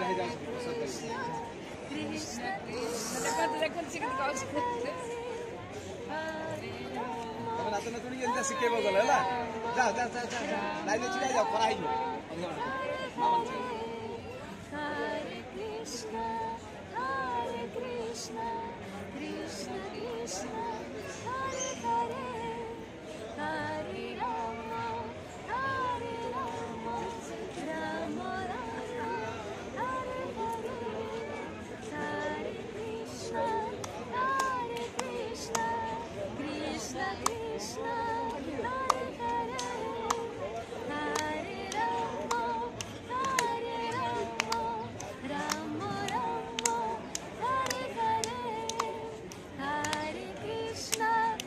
Krishna, Krishna Krishna, Hare Hare, Hare Rama, Hare Rama, Rama Rama, Hare Hare, Hare Krishna, Krishna Krishna, Hare Hare, Hare Rama, Hare Rama, Rama Rama, Hare Hare, Hare Krishna,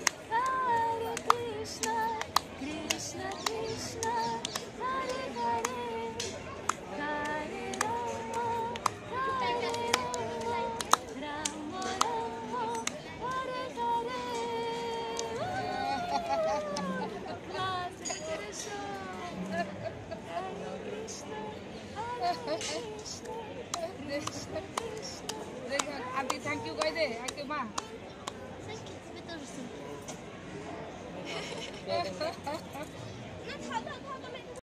Krishna Krishna, Hare Hare, Hare Rama, Hare Rama, Rama Rama, Hare Hare. Auntie, thank you guys. Thank you, ma. Thank you.